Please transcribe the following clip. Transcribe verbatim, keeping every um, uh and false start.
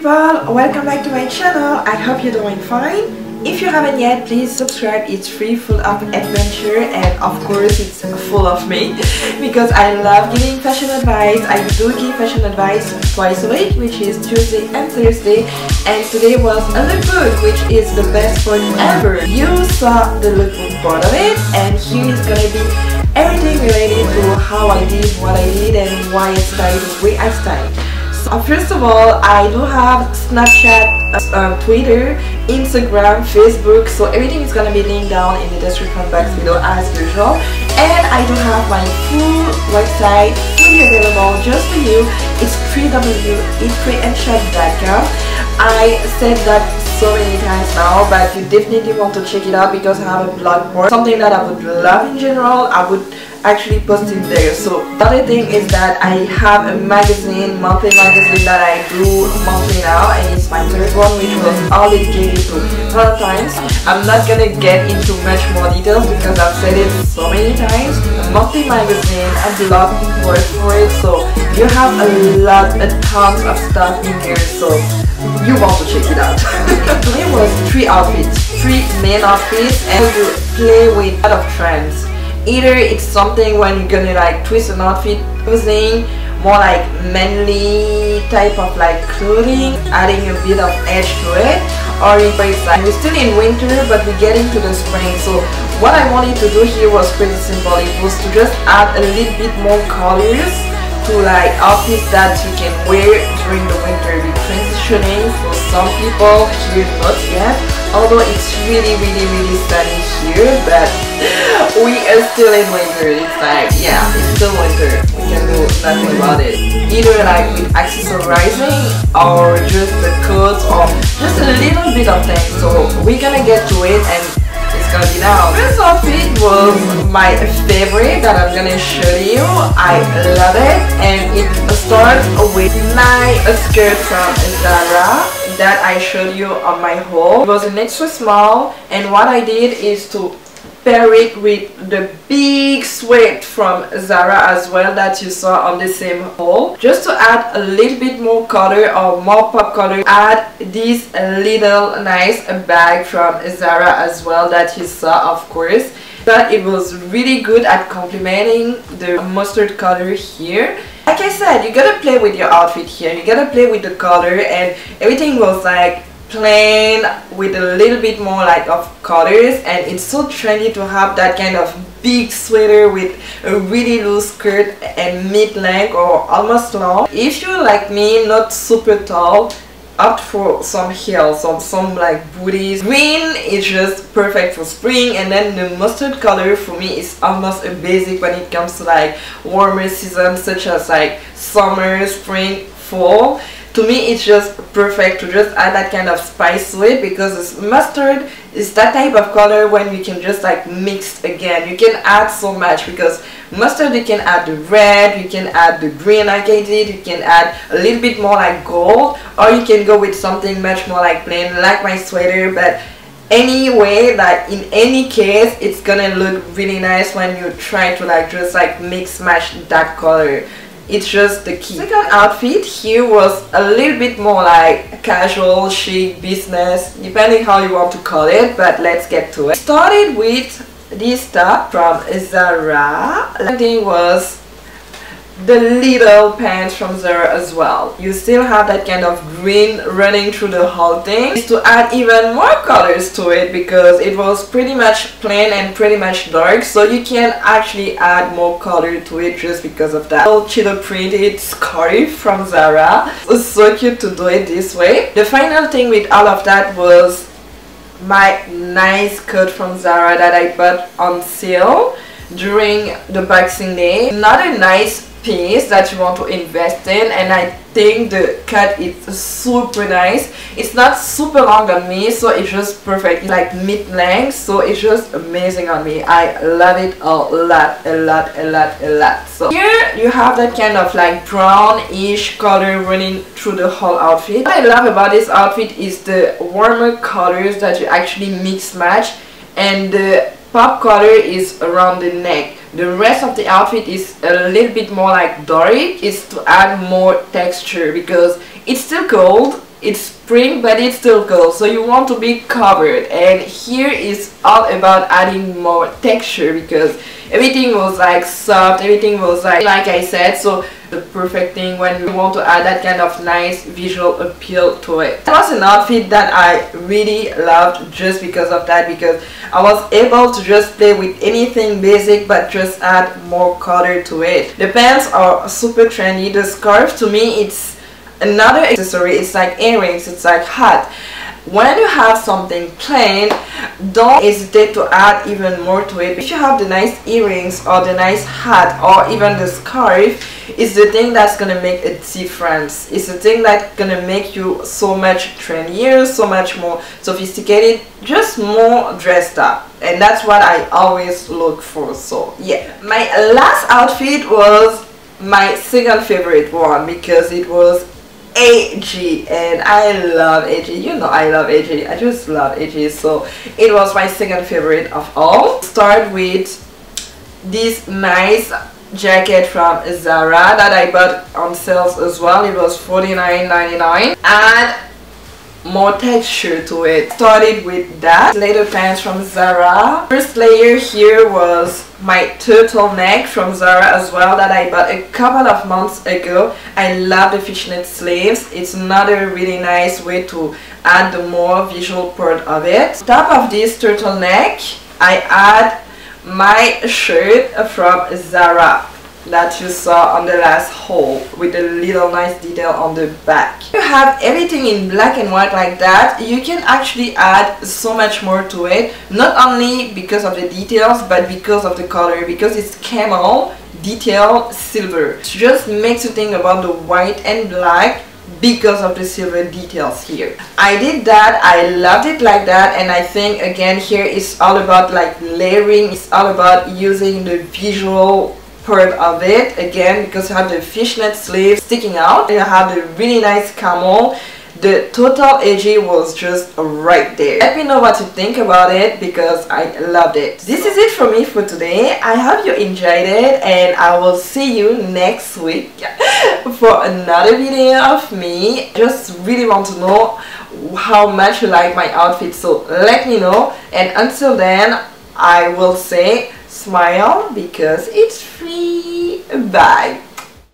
people, welcome back to my channel. I hope you're doing fine. If you haven't yet, please subscribe. It's free, full of adventure, and of course it's full of me because I love giving fashion advice. I do give fashion advice twice a week, which is Tuesday and Thursday, and today was a lookbook, which is the best part ever. You saw the lookbook part of it, and here is gonna be everything related to how I did what I did and why I styled the way I styled. So first of all, I do have Snapchat, uh, Twitter, Instagram, Facebook, so everything is gonna be linked down in the description box below as usual. And I do have my full website fully available just for you. It's w w w dot eat pray and shop dot com. I said that so many times now, but you definitely want to check it out because I have a blog post, something that I would love in general. I would actually post it there. So the other thing is that I have a magazine, monthly magazine that I do monthly now, and it's my third one, which was all dedicated to Valentine's. I'm not gonna get into much more details because I've said it so many times. A monthly magazine, a blog post for it, so you have a lot, a tons of stuff in here, so you want to check it out. Today was three outfits, three main outfits, and you play with a lot of trends. Either it's something when you're gonna like twist an outfit using more like manly type of like clothing, adding a bit of edge to it, or it's like we're still in winter but we're getting to the spring. So what I wanted to do here was pretty simple. It was to just add a little bit more colors to like outfits that you can wear during the winter. We're transitioning for some people here, not yet, although it's really really really sunny here, but we are still in winter. It's like, yeah, it's still winter, we can do nothing about it, either like with accessorizing or just the coats or just a little bit of things. So we're gonna get to it and it's gonna be now. This outfit was my favorite that I'm gonna show you. I love it, and it starts with my skirt from Zara that I showed you on my haul. It was an extra small, and what I did is to pair it with the big sweat from Zara as well that you saw on the same haul, just to add a little bit more color or more pop color. Add this little nice bag from Zara as well that you saw, of course, but it was really good at complementing the mustard color here. Like I said, you gotta play with your outfit here, you gotta play with the color, and everything was like plain with a little bit more like of colors, and it's so trendy to have that kind of big sweater with a really loose skirt and mid-length or almost long. If you're like me, not super tall, opt for some heels, some, some like booties. Green is just perfect for spring, and then the mustard color for me is almost a basic when it comes to like warmer seasons such as like summer, spring, fall. To me it's just perfect to just add that kind of spice to it, because it's mustard is that type of color when you can just like mix again. You can add so much, because mustard you can add the red, you can add the green like I did, you can add a little bit more like gold, or you can go with something much more like plain like my sweater. But anyway, like in any case, it's gonna look really nice when you try to like just like mix match that color. It's just the key. Second outfit here was a little bit more like casual, chic, business, depending how you want to call it, but let's get to it. Started with this top from Zara. The thing was the little pants from Zara as well. You still have that kind of green running through the whole thing. It's to add even more colors to it, because it was pretty much plain and pretty much dark, so you can actually add more color to it just because of that. Little cheetah printed scarf from Zara. It was so cute to do it this way. The final thing with all of that was my nice coat from Zara that I bought on sale during the Boxing Day. Another nice piece that you want to invest in, and I think the cut is super nice. It's not super long on me, so it's just perfect. It's like mid-length, so it's just amazing on me. I love it a lot, a lot, a lot, a lot. So here you have that kind of like brownish color running through the whole outfit. What I love about this outfit is the warmer colors that you actually mix match, and the pop color is around the neck. The rest of the outfit is a little bit more like dark. It's to add more texture, because it's still cold it's spring but it's still cold, so you want to be covered. And here is all about adding more texture because everything was like soft, everything was like like I said, so the perfect thing when you want to add that kind of nice visual appeal to it. It was an outfit that I really loved just because of that, because I was able to just play with anything basic but just add more color to it. The pants are super trendy. The scarf, to me, it's another accessory. It's like earrings, it's like hat. When you have something plain, don't hesitate to add even more to it. If you have the nice earrings or the nice hat or even the scarf, it's the thing that's gonna make a difference. It's the thing that's gonna make you so much trendier, so much more sophisticated, just more dressed up. And that's what I always look for. So yeah, my last outfit was my second favorite one because it was A G, and I love A G. You know I love A G. I just love A G. So it was my second favorite of all. Start with this nice jacket from Zara that I bought on sales as well. It was forty-nine ninety-nine. Add more texture to it. Started with that. Later pants from Zara. First layer here was my turtleneck from Zara as well that I bought a couple of months ago. I love the fishnet sleeves. It's another really nice way to add the more visual part of it. On top of this turtleneck, I add my shirt from Zara that you saw on the last haul with a little nice detail on the back. If you have everything in black and white like that, you can actually add so much more to it, not only because of the details but because of the color, because it's camel detail silver. It just makes you think about the white and black because of the silver details here. I did that, I loved it like that, and I think again here it's all about like layering. It's all about using the visual part of it again, because you have the fishnet sleeves sticking out and you have the really nice camel. The total A G was just right there. Let me know what you think about it because I loved it. This is it for me for today. I hope you enjoyed it, and I will see you next week for another video of me. Just really want to know how much you like my outfit, so let me know. And until then, I will say smile because it's free. Bye.